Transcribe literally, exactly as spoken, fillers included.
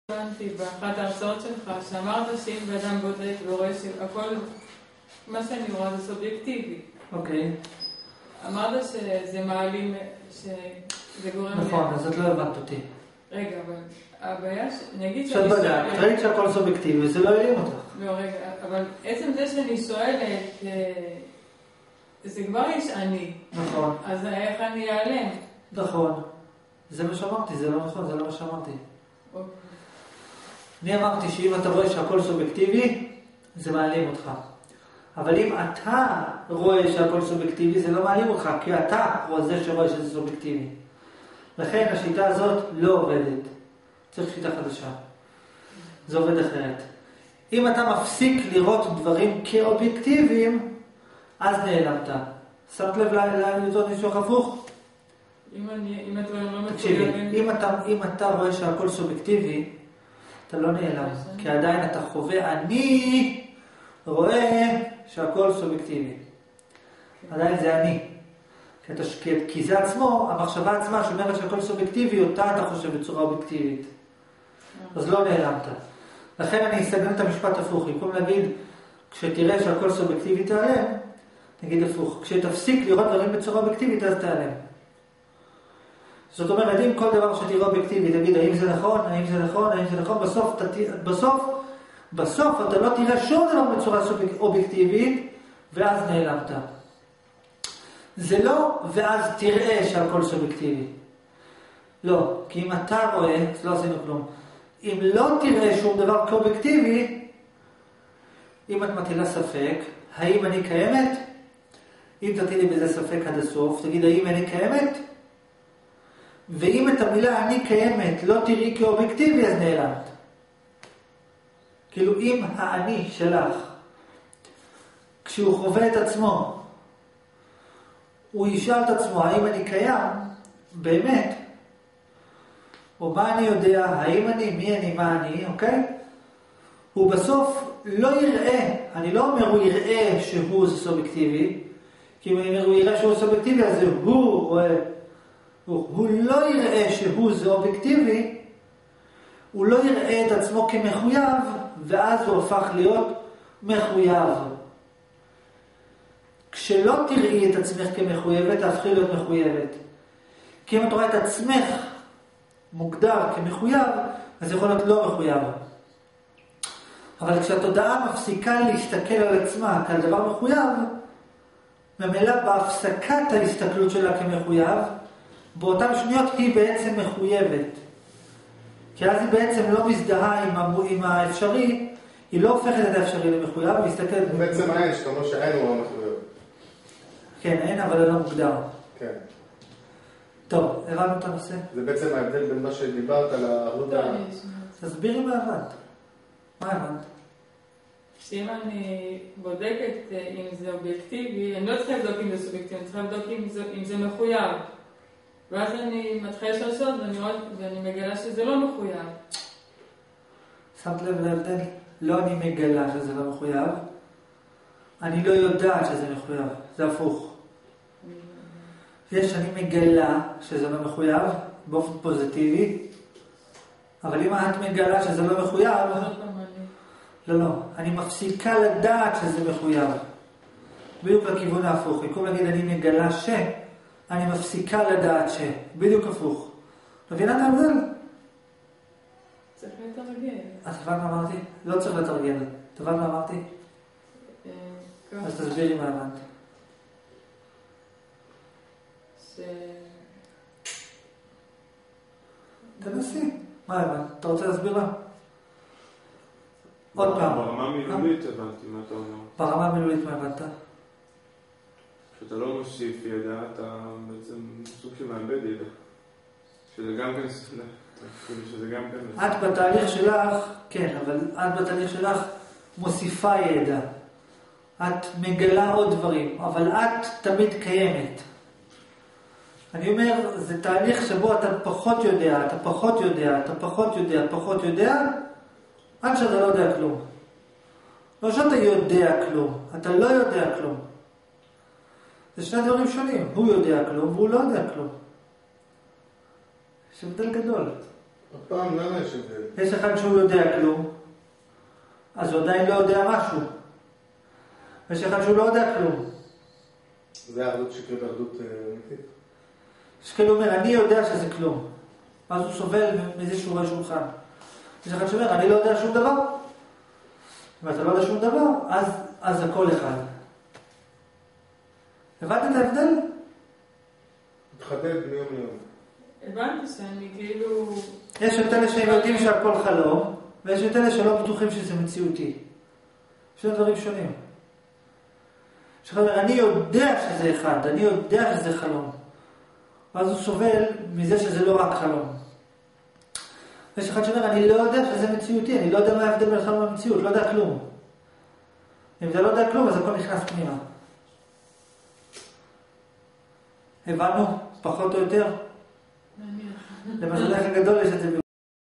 הבנתי באחת ההרצאות שלך, שאמרת שאם באדם בודק ורואה שהכל, מה שאני רואה זה סובייקטיבי. אוקיי. אמרת שזה מעלים, שזה גורם... נכון, אז את לא הבנת אותי. רגע, אבל הבעיה ש... נגיד שאת בדעת, ראית שהכל סובייקטיבי, זה לא יעלים אותך. לא, רגע, אבל עצם זה שאני שואלת, זה כבר יש אני. נכון. אז איך אני אעלם? נכון. זה מה שאמרתי, זה לא נכון, זה לא מה שאמרתי. אוקיי. אני אמרתי שאם אתה רואה שהכל סובייקטיבי, זה מעלים אותך. אבל אם אתה רואה שהכל סובייקטיבי, זה לא מעלים אותך, כי אתה הוא זה שרואה שזה סובייקטיבי. לכן השיטה הזאת לא עובדת. צריך שיטה חדשה. זה עובד אחרת. אם אתה מפסיק לראות דברים כאובייקטיביים, אז נעלמת. שמת לב לזאת ניסוח הפוך? אם אני, אם אתה לא מצוין... תקשיבי, אם אתה, אם אתה רואה שהכל סובייקטיבי, אתה לא נעלם. כי עדיין אתה חווה, אני רואה שהכל סובייקטיבי. עדיין זה אני. כי, אתה, כי זה עצמו, המחשבה עצמה שאומרת שהכל סובייקטיבי, אותה אתה חושב בצורה אובייקטיבית. אז לא נעלמת. לכן אני אסגן את המשפט הפוך. במקום להגיד, כשתראה שהכל סובייקטיבי תיעלם, נגיד הפוך. כשתפסיק לראות דברים בצורה אובייקטיבית, אז תיעלם. זאת אומרת, אם כל דבר שתראה אובייקטיבי, תגיד, האם זה נכון, האם זה נכון, האם זה נכון, בסוף, בסוף, בסוף אתה לא תראה שום דבר בצורה אובייקטיבית, ואז נעלמת. זה לא, ואז תראה שהכל סובייקטיבי. לא, כי אם אתה רואה, לא עשינו כלום. אם לא תראה שום דבר כאובייקטיבי, אם את מטילה ספק, האם אני קיימת? אם תטילי בזה ספק עד הסוף, תגיד, האם אני קיימת? ואם את המילה אני קיימת לא תראי כאובייקטיבי, אז נעלמת. כאילו אם האני שלך, כשהוא חווה את עצמו, הוא ישאל את עצמו, האם אני קיים? באמת? או מה אני יודע? האם אני? מי אני? מה אני? אוקיי? הוא בסוף לא יראה, אני לא אומר הוא יראה שהוא סובייקטיבי, כי אם הוא יראה שהוא סובייקטיבי, אז הוא רואה, הוא, הוא לא יראה שהוא זה אובייקטיבי, הוא לא יראה את עצמו כמחויב, ואז הוא הפך להיות מחויב. כשלא תראי את עצמך כמחויבת, תהפכי להיות מחויבת. כי אם את רואה את עצמך מוגדר כמחויב, אז יכול להיות לא מחויב. אבל כשהתודעה מפסיקה להסתכל על עצמה כעל דבר מחויב, ממילא בהפסקת ההסתכלות שלה כמחויב, באותן שניות היא בעצם מחויבת. כי אז היא בעצם לא מזדהה עם, ה... עם האפשרי, היא לא הופכת את האפשרי למחויב, היא מסתכלת... בעצם אין, שאתה אומר שאין הוא המחויב. כן, אין, אבל לא מוגדר. כן. טוב, הבנו את הנושא. זה בעצם ההבדל בין מה שדיברת על העבודה. תסבירי מה הבנת. מה הבנת? שאם אני בודקת אם זה אובייקטיבי, אני לא צריכה לבדוק אם זה סובייקטיבי, אני צריכה לבדוק אם זה, אם זה מחויב. ואז אני מתחילה לשאול ואני, ואני מגלה שזה לא מחויב. שמת לב להבדל? לא אני מגלה שזה לא מחויב. אני לא יודעת שזה מחויב. זה הפוך. יש אני מגלה שזה לא מחויב באופן פוזיטיבי, אבל אם את מגלה שזה לא מחויב, לא, לא. אני מפסיקה לדעת שזה מחויב. בדיוק לכיוון ההפוך. במקום להגיד אני מגלה ש, אני מפסיקה לדעת ש. בדיוק הפוך. מבינה את ההבדל? צריך לתרגל. את הבנת מה אמרתי? לא צריך לתרגל. את הבנת מה אמרתי? אז תסבירי מה הבנת. ש... תנסי. מה הבנת? אתה רוצה להסביר לה? עוד פעם. ברמה מילולית הבנתי מה אתה אומר. ברמה מילולית מה הבנת? שאתה לא מוסיף ידע, אתה בעצם סוג של מאבד ידע. שזה גם כן... שזה גם כן... את בתהליך שלך, כן, אבל את בתהליך שלך מוסיפה ידע. את מגלה עוד דברים, אבל את תמיד קיימת. אני אומר, זה תהליך שבו אתה פחות יודע, אתה פחות יודע, אתה פחות יודע, פחות יודע, עד שאתה לא יודע כלום. לא שאתה יודע כלום, אתה לא יודע כלום. זה שני דברים שונים. הוא יודע כלום והוא לא יודע כלום. יש הבדל גדול. עוד פעם, למה יש הבדל? יש אחד שהוא יודע כלום, אז הוא עדיין לא יודע משהו. ויש אחד שהוא לא יודע כלום. זה אחדות שקרית אחדות אמיתית. שכאילו אומר, אני יודע שזה כלום. אז הוא סובל מזה שהוא רואה שולחן. יש אחד שאומר, אני לא יודע שום דבר. ואתה לא יודע שום דבר, אז, אז הכל אחד. הבנת את ההבדל? מתחדד מיום ליום. הבנתי שאני כאילו... יש את אלה שהם יודעים שהכל חלום, ויש את אלה שלא בטוחים שזה מציאותי. שני דברים שונים. שחבר, אני יודע שזה אחד, אני יודע שזה חלום. ואז הוא סובל מזה שזה לא רק חלום. יש אחד שאומר, אני לא יודע שזה מציאותי, אני לא יודע מה ההבדל בין חלום למציאות, לא יודע כלום. אם אתה לא יודע כלום, אז הכל נכנס פנימה. הבנו? פחות או יותר? מעניין. למזלך הגדול יש את זה